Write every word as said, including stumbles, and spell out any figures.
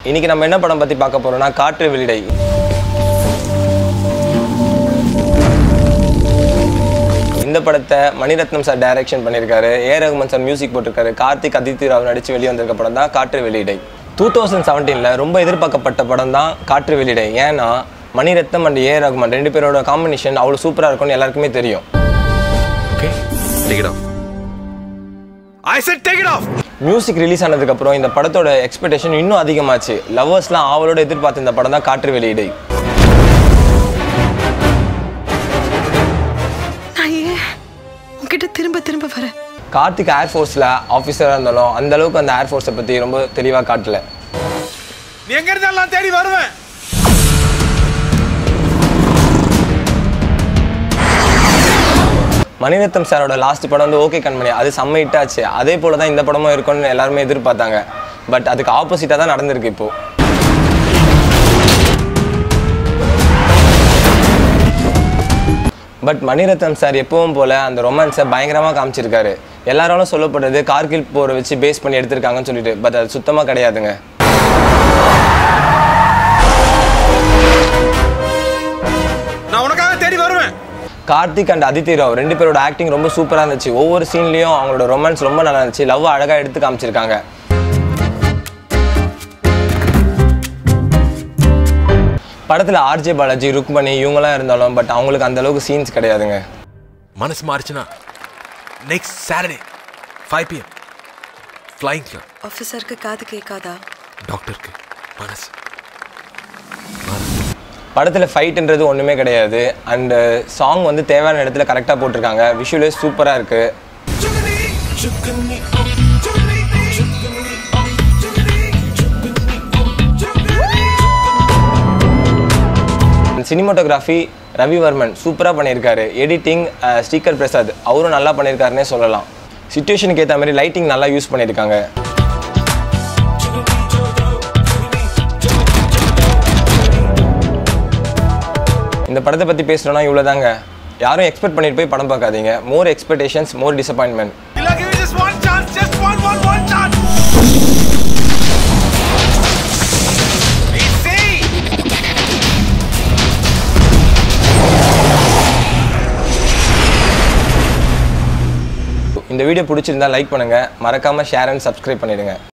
இன்னைக்கு நம்ம என்ன படம் பத்தி பார்க்க போறோம்னா காற்று வெளியிடை. இந்த படத்தை மணிரத்னம் சார் டைரக்ஷன் பண்ணியிருக்காரு, ஏ ரகுமான் சார் மியூசிக் போட்டிருக்காரு, கார்த்திக் அதித்தி ராவ் நடிச்சு வெளியே வந்திருக்க படம் தான் காற்று வெளியிடை. டூ தௌசண்ட் செவன்டீனில் ரொம்ப எதிர்பார்க்கப்பட்ட படம் தான் காற்று வெளியிடை. ஏன்னா மணிரத்னம் அண்ட் ஏ ரகுமான் ரெண்டு பேரோட காம்பினேஷன் அவ்வளோ சூப்பராக இருக்கும்னு எல்லாருக்குமே தெரியும். மியூசிக் ரிலீஸ் ஆனதுக்கப்புறம் இந்த படத்தோட எக்ஸ்பெக்டேஷன் இன்னும் அதிகமாச்சு. லவ்வர்ஸ்லாம் அவளோட எதிர்பார்த்த இந்த படம் தான் காற்று வெளியிடை. திரும்ப திரும்ப வர கார்த்திக் ஏர்ஃபோர்ஸில் ஆஃபீஸராக இருந்தாலும் அந்த அளவுக்கு அந்த ஏர்ஃபோர்ஸை பற்றி ரொம்ப தெளிவாக காட்டல. எங்க இருந்தாலும் தேடி வருவேன். மணிரத்னம் சாரோட லாஸ்ட் படம் வந்து ஓகே கண்மணி, அது செம்ம ஹிட் ஆச்சு. அதே போல தான் இந்த படமும் இருக்கும்னு எல்லாருமே எதிர்பார்த்தாங்க. பட் அதுக்கு ஆப்போசிட்டாக தான் நடந்திருக்கு. இப்போ பட் மணிரத்னம் சார் எப்பவும் போல அந்த ரொமான்ஸை பயங்கரமாக காமிச்சிருக்காரு. எல்லாராலும் சொல்லப்படுறது கார்கில் போரை வச்சு பேஸ் பண்ணி எடுத்திருக்காங்கன்னு சொல்லிட்டு, பட் அது சுத்தமாக கிடையாதுங்க. நான் உனக்காக தேடி வருவேன். கார்த்திக் அண்ட் அதித்தி ராவ் ரெண்டு பேரோட ஆக்டிங் ரொம்ப சூப்பராக இருந்துச்சு. ஒவ்வொரு சீன்லேயும் அவங்களோட ரொமான்ஸ் ரொம்ப நல்லா இருந்துச்சு. லவ் அழகாக எடுத்து காமிச்சிருக்காங்க. படத்தில் ஆர்ஜே பாலாஜி, ருக்மணி இவங்களாம் இருந்தாலும் பட் அவங்களுக்கு அந்த அளவுக்கு சீன்ஸ் கிடையாதுங்க. மனசு மாறிச்சுனா next Saturday five P M flying club. ஆஃபீஸருக்கு காது கேட்காதா? டாக்டருக்கு மனசு. படத்தில் ஃபைட்டுன்றது ஒன்றுமே கிடையாது. அண்டு சாங் வந்து தேவையான இடத்துல கரெக்டாக போட்டிருக்காங்க. விஷுவலே சூப்பராக இருக்குது. சினிமாட்டோகிராஃபி ரவிவர்மன் சூப்பராக பண்ணியிருக்காரு. எடிட்டிங் ஸ்ரீகர் பிரசாத் அவரும் நல்லா பண்ணியிருக்காருன்னே சொல்லலாம். சிச்சுவேஷனுக்கு ஏற்ற மாதிரி லைட்டிங் நல்லா யூஸ் பண்ணியிருக்காங்க. இந்த படத்தை பற்றி பேசுகிறோன்னா இவ்வளோ தாங்க. யாரும் எக்ஸ்பெக்ட் பண்ணிட்டு போய் படம் பார்க்காதீங்க. More expectations more disappointment. இந்த வீடியோ பிடிச்சிருந்தா லைக் பண்ணுங்கள், மறக்காமல் ஷேர் அண்ட் சப்ஸ்கிரைப் பண்ணிடுங்க.